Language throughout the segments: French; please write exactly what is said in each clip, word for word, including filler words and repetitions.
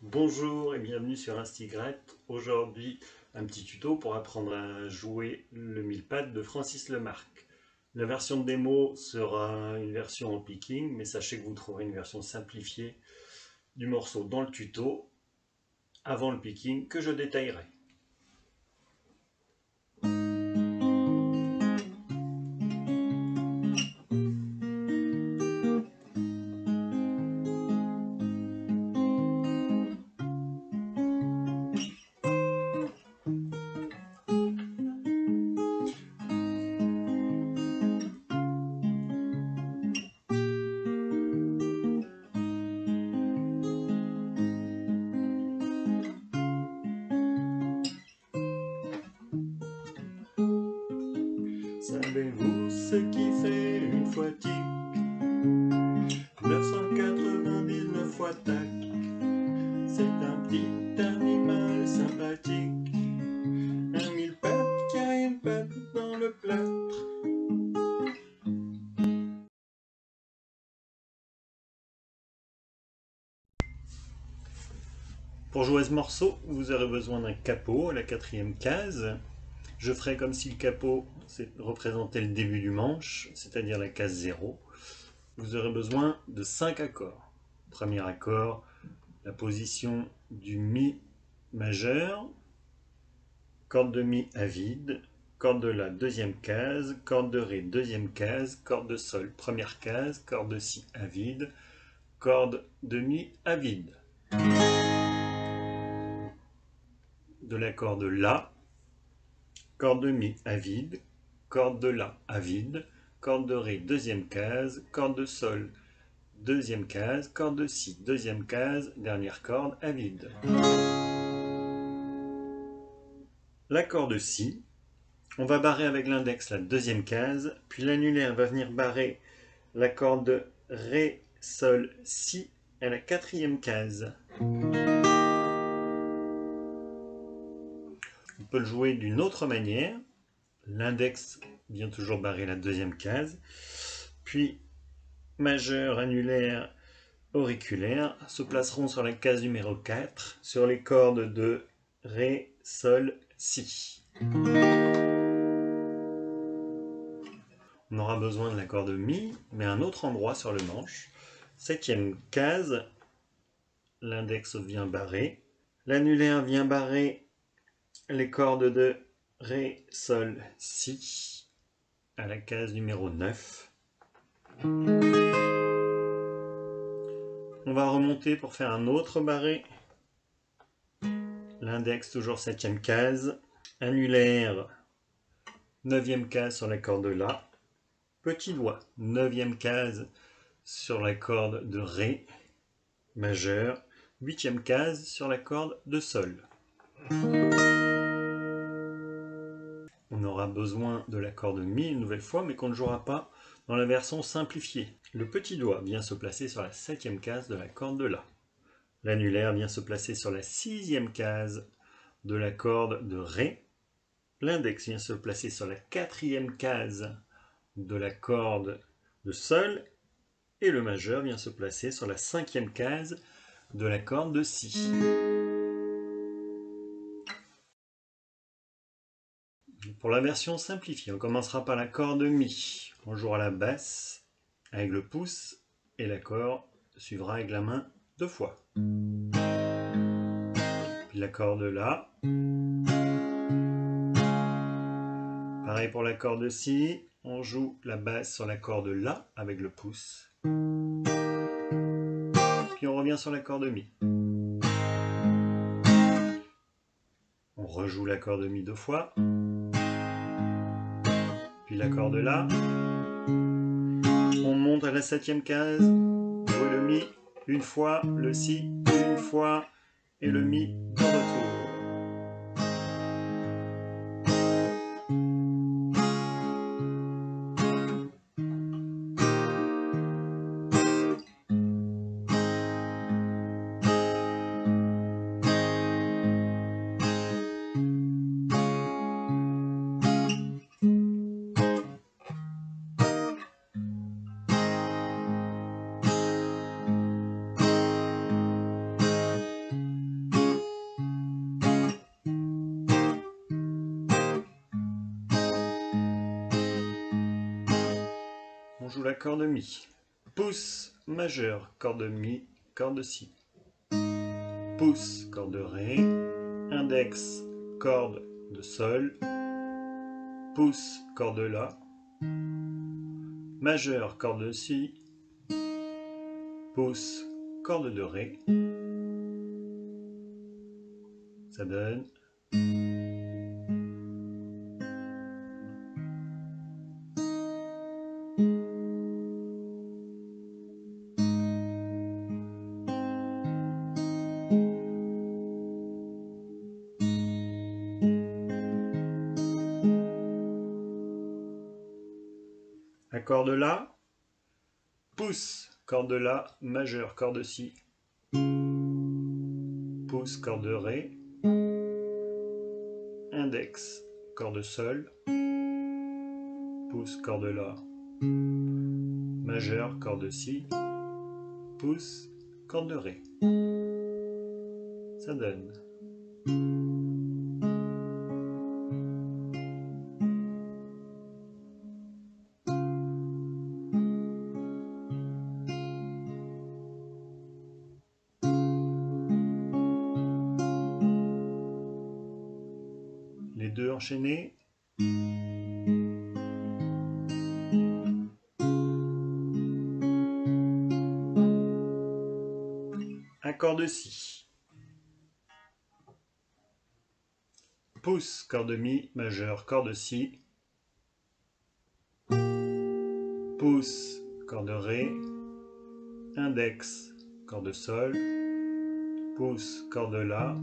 Bonjour et bienvenue sur Instigret. Aujourd'hui, un petit tuto pour apprendre à jouer le mille-pattes de Francis Lemarque. La version de démo sera une version en picking, mais sachez que vous trouverez une version simplifiée du morceau dans le tuto avant le picking que je détaillerai. Savez-vous ce qui fait une fois tic neuf cent quatre-vingt-dix-neuf fois tac? C'est un petit animal sympathique, un mille-pattes qui a une patte dans le plâtre. Pour jouer ce morceau, vous aurez besoin d'un capot à la quatrième case. Je ferai comme si le capot représentait le début du manche, c'est-à-dire la case zéro. Vous aurez besoin de cinq accords. Premier accord, la position du Mi majeur, corde de Mi à vide, corde de La deuxième case, corde de Ré deuxième case, corde de Sol première case, corde de Si à vide, corde de Mi à vide. De la corde La, corde de Mi à vide, corde de La à vide, corde de Ré deuxième case, corde de Sol deuxième case, corde de Si deuxième case, dernière corde à vide. L'accord de Si, on va barrer avec l'index la deuxième case, puis l'annulaire va venir barrer la corde de Ré, Sol, Si à la quatrième case. On peut le jouer d'une autre manière. L'index vient toujours barrer la deuxième case, puis majeur, annulaire, auriculaire se placeront sur la case numéro quatre, sur les cordes de Ré, Sol, Si. On aura besoin de l'accord de Mi, mais à un autre endroit sur le manche. Septième case, l'index vient barrer. L'annulaire vient barrer les cordes de Ré, Sol, Si à la case numéro neuf. On va remonter pour faire un autre barré. L'index toujours septième case. Annulaire, neuvième case sur la corde de La. Petit doigt, neuvième case sur la corde de Ré majeur. Huitième case sur la corde de Sol. On aura besoin de l'accord de Mi une nouvelle fois, mais qu'on ne jouera pas dans la version simplifiée. Le petit doigt vient se placer sur la septième case de la corde de La. L'annulaire vient se placer sur la sixième case de la corde de Ré. L'index vient se placer sur la quatrième case de la corde de Sol. Et le majeur vient se placer sur la cinquième case de la corde de Si. Pour la version simplifiée, on commencera par la corde de Mi. On jouera la basse avec le pouce et l'accord suivra avec la main deux fois. Puis l'accord de La. Pareil pour l'accord de Si. On joue la basse sur l'accord de La avec le pouce. Puis on revient sur l'accord de Mi. On rejoue l'accord de Mi deux fois. Puis l'accord de La. On monte à la septième case, joue le Mi une fois, le Si une fois et le Mi de retour. joue la corde Mi. Pouce majeur, corde Mi, corde Si. Pouce, corde Ré. Index, corde de Sol. Pouce, corde La. Majeur, corde de Si. Pouce, corde de Ré. Ça donne... Accord de La, pouce, corde de La, majeur, corde de Si, pouce, corde de Ré, index, corde de Sol, pouce, corde de La, majeur, corde de Si, pouce, corde de Ré. Ça donne... Les deux enchaînés. Accord de Si. Pouce, corde de Mi, majeur, corde de Si. Pouce, corde de Ré. Index, corde de Sol. Pouce, corde de La.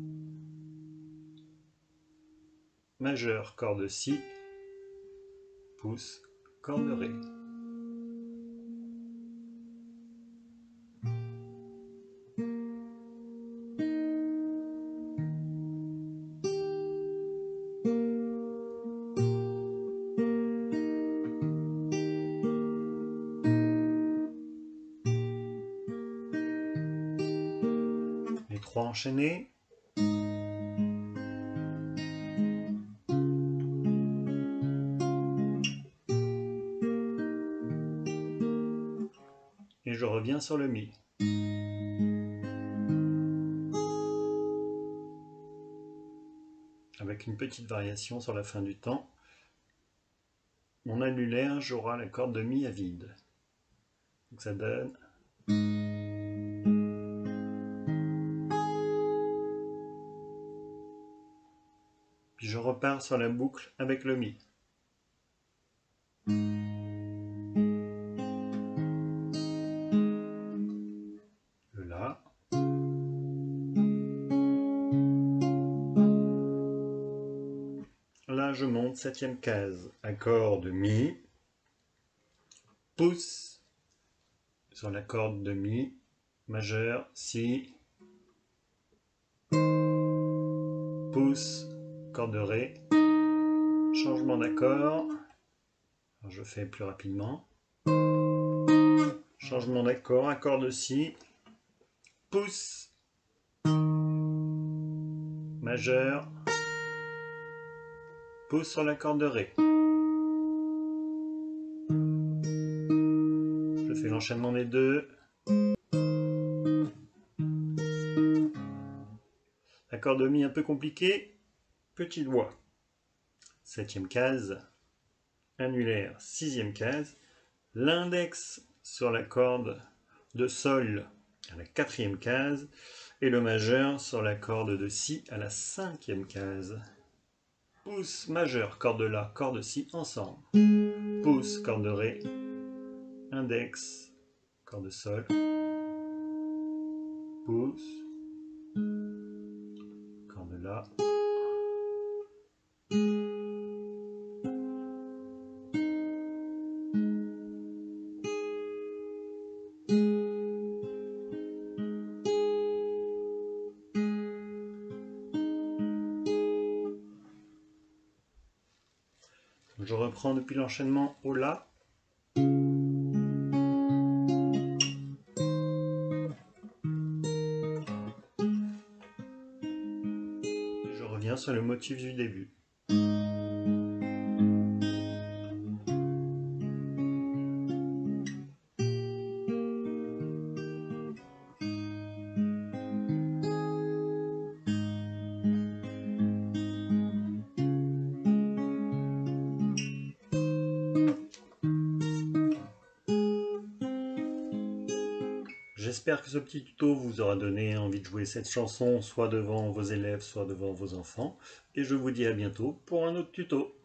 Majeur, corde de Si. Pouce, corde de Ré. Les trois enchaînés. Et je reviens sur le Mi. Avec une petite variation sur la fin du temps. Mon annulaire jouera la corde de Mi à vide. Donc ça donne... Puis je repars sur la boucle avec le Mi. Le La. Là je monte septième case, accord de Mi. Pouce sur la corde de Mi, majeur, Si. Pouce, corde de Ré. Changement d'accord. Je fais plus rapidement. Changement d'accord, accord de Si. Pouce. Majeur. Pouce sur la corde de Ré. Je fais l'enchaînement des deux. Accord de Mi un peu compliqué. Petit doigt. Septième case. Annulaire, sixième case. L'index sur la corde de Sol à la quatrième case. Et le majeur sur la corde de Si à la cinquième case. Pouce, majeur, corde de La, corde de Si ensemble. Pouce, corde de Ré. Index, corde de Sol. Pouce. Corde de La. Je reprends depuis l'enchaînement au La. Et je reviens sur le motif du début. J'espère que ce petit tuto vous aura donné envie de jouer cette chanson, soit devant vos élèves, soit devant vos enfants. Et je vous dis à bientôt pour un autre tuto.